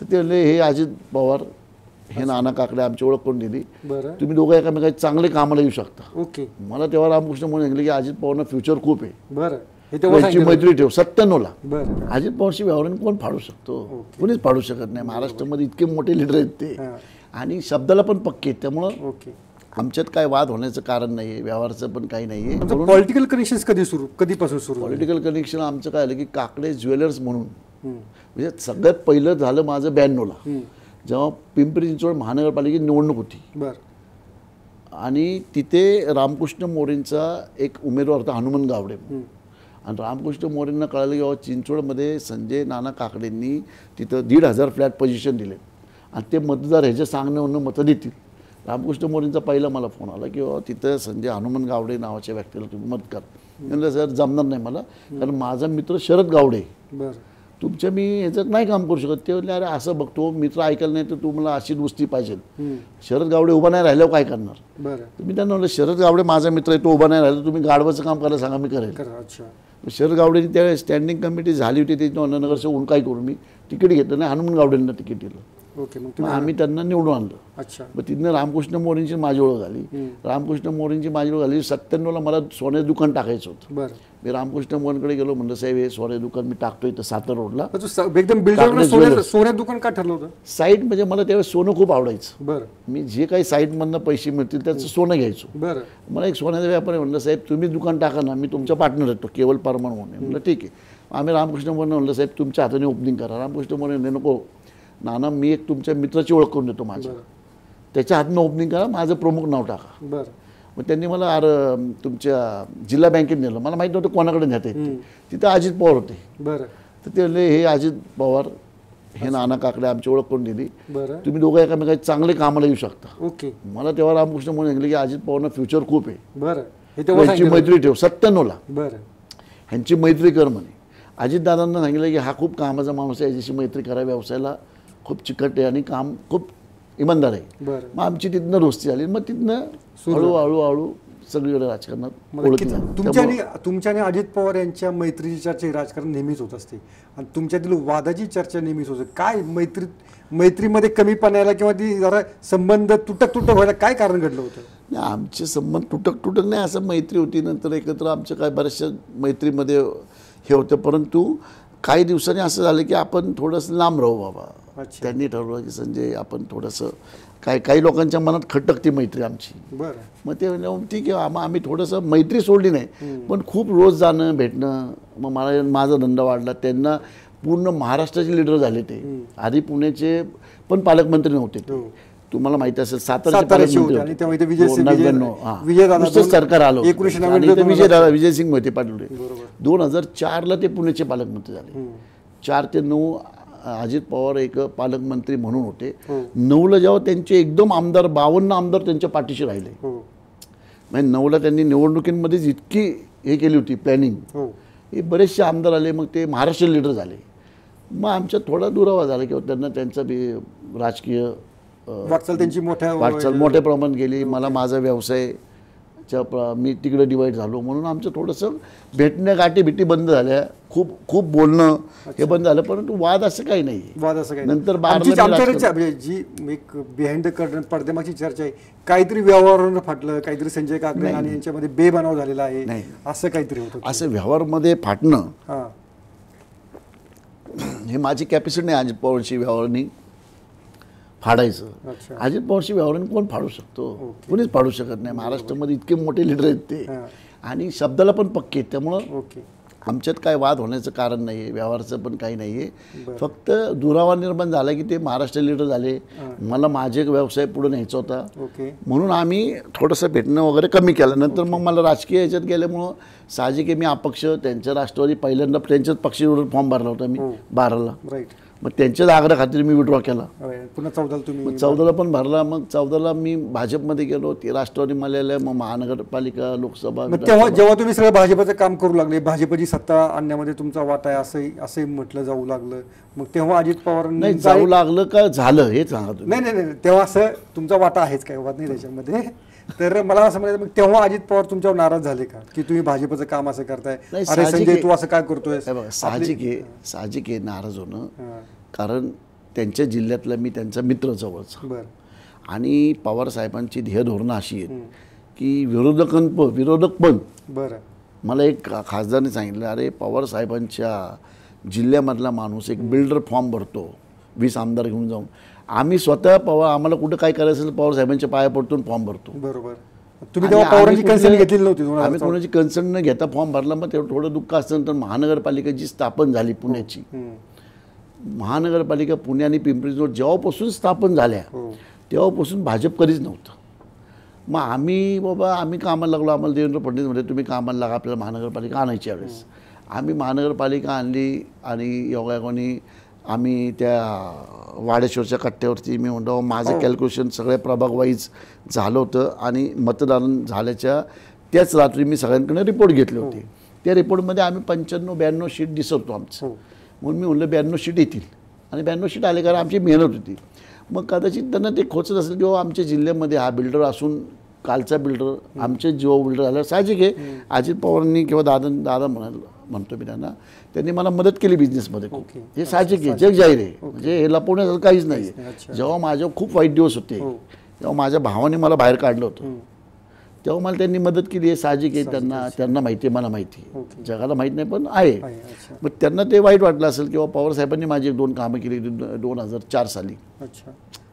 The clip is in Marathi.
ते म्हणले हे अजित पवार हे नाना काकडे आमची ओळख करून दिली, तुम्ही दोघं एकामेकाचे चांगले कामाला येऊ शकता. ओके. मला तेव्हा रामकृष्ण मोरे सांगितले की अजित पवारांना फ्युचर खूप आहे, बरं, त्यांची मैत्री ठेव. 97ला अजित पवारशी व्यवहाराने कोण फाडू शकतो? कोणीच फाडू शकत नाही. महाराष्ट्रामध्ये इतके मोठे लिडर आहेत ते, आणि शब्दाला पण पक्के आहेत. त्यामुळं आमच्यात काय वाद होण्याचं कारण नाही आहे, व्यवहाराचं पण काही नाही आहे. पॉलिटिकल कनेक्शन कधीपासून सुरू? पॉलिटिकल कनेक्शन आमचं काय आलं की काकडे ज्वेलर्स म्हणून, म्हणजे सगळ्यात पहिलं झालं माझं 92ला, जेव्हा पिंपरी चिंचवड महानगरपालिकेची निवडणूक होती, आणि तिथे रामकृष्ण मोरेंचा एक उमेदवार होता हनुमान गावडे, आणि रामकृष्ण मोरेंना कळालं की बाबा चिंचवडमध्ये संजय नाना काकडेंनी तिथं 1,500 फ्लॅट पोझिशन दिले, आणि ते मतदार ह्याच्या सांगण्यावरून मतं देतील. रामकृष्ण मोरेंचा पहिला मला फोन आला की बाबा तिथं संजय हनुमान गावडे नावाच्या व्यक्तीला तुम्ही मत कर. म्हणलं सर जमणार नाही मला, कारण माझा मित्र शरद गावडे, तुमच्या मी ह्याच्यात नाही काम करू शकत. ते म्हणले अरे असं बघतो मित्र ऐकायला नाही तर तुम्हाला अशी दुस्ती पाहिजे. शरद गावडे उभा नाही राहिल्यावर काय करणार? मी त्यांना म्हणलं शरद गावडे माझा मित्र आहे, तो उभा नाही राहिला, तुम्ही गाडवाचं काम करायला सांगा, मी करेल. शरद गावडेची त्या स्टँडिंग कमिटी झाली होती, त्याची नगरसेवक काय करू, मी तिकीट घेतलं नाही, हनुमान गावडेंना तिकीट दिलं. मग आम्ही त्यांना निवडून आणलं. मग तिथनं रामकृष्ण मोरेंची माझी ओळख झाली. रामकृष्ण मोरेंची माझी ओळख झाली. 97ला मला सोन्याचं दुकान टाकायचं होतं. मी रामकृष्ण मोरेंकडे गेलो, म्हणलं साहेब हे सोन्याचं दुकान मी टाकतोय इथं सातार रोडला. एकदम सोन्याचं दुकान का ठरलं होतं? साईड म्हणजे मला त्यावेळेस सोनं खूप आवडायचं. मी जे काही साईडमधनं पैसे मिळतील त्याचं सोनं घ्यायचो. मला एक सोन्याचा व्यापारी म्हणलं साहेब तुम्ही दुकान टाका ना, मी तुमच्या पार्टनर येतो केवळ परमान म्हणून. म्हणलं ठीक आहे. आम्ही रामकृष्ण मोरे म्हणलं साहेब तुमच्या हाताने ओपनिंग करा. रामकृष्ण मोरे नको नाना, मी एक तुमच्या मित्राची ओळख करून देतो माझ्या, त्याच्या हातनं ओपनिंग करा, माझं प्रमुख नाव टाका. मग त्यांनी मला तुमच्या जिल्हा बँकेत नेलं. मला माहिती नव्हतं कोणाकडे नेत आहेत. तिथं अजित पवार होते. तर ते म्हणले हे अजित पवार हे नाना काकडे आमची ओळख करून दिली, तुम्ही दोघं एकामेकाचे चांगले कामाला येऊ शकता. मला तेव्हा रामकृष्ण मोरे सांगितले की अजित पवारांना फ्युचर खूप आहे, त्यांची मैत्री ठेव. 97ला ह्यांची मैत्री कर म्हणे. अजितदादांना सांगितलं की हा खूप कामाचा माणूस आहे, याच्याशी मैत्री करा, व्यवसायाला खूप चिकट आहे आणि काम खूप इमानदार आहे. मग आमची तिथनं दोस्ती झाली. मग तिथनं हळूहळू सगळीकडे राजकारणात. तुमच्या आणि अजित पवार यांच्या मैत्रीची चर्चा राजकारण नेहमीच होत असते, आणि तुमच्यातील वादाची चर्चा नेहमीच होते. काय मैत्रीमध्ये कमीपणाला किंवा ती जरा संबंध तुटक व्हायला काय कारण घडलं होतं? आमचे संबंध तुटक नाही, असं मैत्री होती. नंतर एकत्र आमच्या काय बऱ्याचशा मैत्रीमध्ये हे होतं, परंतु काही दिवसांनी असं झालं की आपण थोडंसं लांब राहू बाबा. त्यांनी ठरवलं की संजय आपण थोडंसं काही लोकांच्या मनात खटकती मैत्री आमची. मग ते ठीक आहे, आम्ही थोडंसं मैत्री सोडली नाही, पण खूप रोज जाणं भेटणं. मग माझा धंदा वाढला. त्यांना पूर्ण महाराष्ट्राचे लीडर झाले. ते आधी पुण्याचे पण पालकमंत्री नव्हते ते, तुम्हाला माहिती असेल. सातारचे पालकमंत्री सरकार आलं, विजयसिंग मोहिते पाटील. 2004ला ते पुण्याचे पालकमंत्री झाले. 4 ते 9 अजित पवार एक पालकमंत्री म्हणून होते. 9ला जेव्हा त्यांचे एकदम आमदार 52 आमदार त्यांच्या पाठीशी राहिले. म्हणजे 9ला त्यांनी निवडणुकींमध्येच इतकी हे केली होती प्लॅनिंग, हे बरेचसे आमदार आले. मग ते महाराष्ट्र लीडर झाले. मग आमच्यात थोडा दुरावा झाला किंवा त्यांना त्यांचा बी राजकीय वाटचाल त्यांची मोठ्या प्रमाणात गेली. मला माझा व्यवसाय मी तिकडे डिवाईड झालो, म्हणून आमचं थोडंसं भेटण्या गाठी बंद झाल्या. खूप बोलणं हे बंद झालं, परंतु वाद असं काही नाही. नंतर जी एक बिहाइंड द पडद्यामागची चर्चा आहे, काहीतरी व्यवहारानं फाटलं, काहीतरी संजय काकडे आणि यांच्यामध्ये बेबनाव झालेला आहे, असं काहीतरी होतं. असं व्यवहारमध्ये फाटणं हे माझी कॅपॅसिटी नाही अजित पवारशी व्यवहारांनी फाडायचं. अजित पवारशी व्यवहाराने कोण फाडू शकतो? कोणीच फाडू शकत नाही. महाराष्ट्रामध्ये इतके मोठे लिडर आहेत ते, आणि शब्दाला पण पक्के आहेत. त्यामुळं आमच्यात काय वाद होण्याचं कारण नाही आहे, व्यवहाराचं पण काही नाही आहे. फक्त दुरावा निर्माण झाला की ते महाराष्ट्र लिडर झाले, मला माझे व्यवसाय पुढे न्यायचा होता, म्हणून आम्ही थोडंसं भेटणं वगैरे कमी केलं. नंतर मग मला राजकीय ह्याच्यात गेल्यामुळं साहजिक आहे, मी अपक्ष त्यांच्या राष्ट्रवादी पहिल्यांदा त्यांच्याच पक्षावर फॉर्म भरला होता मी 12ला. मग त्यांच्याच आग्रह खातीर मी विड्रॉ केला. पुन्हा 14ला पण भरला. मग 14ला मी भाजपमध्ये गेलो, ते राष्ट्रवादी मला मग महानगरपालिका लोकसभा. तेव्हा जेव्हा तुम्ही सगळं भाजपचं काम करू लागले, भाजपची सत्ता आणण्यामध्ये तुमचा वाटा आहे असंही म्हटलं जाऊ लागलं, मग तेव्हा अजित पवार नाही जाऊ लागलं का झालं हे सांगा तुम्ही. नाही तेव्हा असं तुमचा वाटा आहेच, काही वाद नाही त्याच्यामध्ये. तर मला असं म्हणायचं, मग तेव्हा अजित पवार तुमच्यावर नाराज झाले का की तुम्ही भाजपचं काम असं करताय, अरे संजय तू असं काय करतोय? साहजिक आहे नाराज होणं, कारण त्यांच्या जिल्ह्यातला मी त्यांचा मित्र जवळचा. बरं. आणि पवारसाहेबांची ध्येय धोरणं अशी आहेत की विरोधक पण बरं. मला एक खासदाराने सांगितलं, अरे पवारसाहेबांच्या जिल्ह्यामधला माणूस एक बिल्डर फॉर्म भरतो 20 आमदार घेऊन जाऊन, आम्ही स्वतः आम्हाला कुठं काय करायचं असेल पवारसाहेबांच्या पाया पडतून फॉर्म भरतो. बरोबर. तुम्ही तेव्हा पवारांची कन्सर्न घेतली नव्हती? आम्ही कोणाची कन्सर्न न घेता फॉर्म भरला. मग तेवढं थोडं दुःख असतं. महानगरपालिका जी स्थापन झाली पुण्याची, महानगरपालिका पुणे आणि पिंपरी चिंचवड जेव्हापासून स्थापन झाल्या तेव्हापासून भाजप कधीच नव्हतं. मग आम्ही कामाला लागलो. आम्हाला देवेंद्र फडणवीस म्हणजे तुम्ही कामाला लागा, आपल्याला महानगरपालिका आणायची. यावेळेस आम्ही महानगरपालिका आणली आणि योगायोगाने आम्ही त्या वाडेश्वरच्या कट्ट्यावरती मी म्हणतो माझं कॅल्क्युलेशन सगळ्या प्रभाग वाईज झालं होतं आणि मतदान झाल्याच्या त्याच रात्री मी सगळ्यांकडे रिपोर्ट घेतले होते. त्या रिपोर्टमध्ये आम्ही 95-92 शीट दिसत होतो आमचं. म्हणून मी म्हणलं 92 शीट येतील आणि 92 शीट आले कारण आमची मेहनत होती. मग कदाचित त्यांना ते खोचत असेल किंवा आमच्या जिल्ह्यामध्ये हा बिल्डर असून कालचा बिल्डर आमचे जो बिल्डर आला साहजिक आहे. अजित पवारांनी किंवा दादा म्हणतो मी त्यांनी मला मदत केली बिझनेसमध्ये खूप. हे साहजिक आहे, जग जाहीर आहे, म्हणजे हे लपवण्यासारखं काहीच नाही आहे. जेव्हा माझ्यावर खूप वाईट दिवस होते तेव्हा माझ्या भावाने मला बाहेर काढलं होतं, तेव्हा मला त्यांनी मदत केली. हे साहजिक आहे, त्यांना माहिती आहे, मला माहिती आहे, जगाला माहीत नाही पण आहे. मग त्यांना ते वाईट वाटलं असेल किंवा पवारसाहेबांनी माझी 1-2 कामं केली 2004 साली.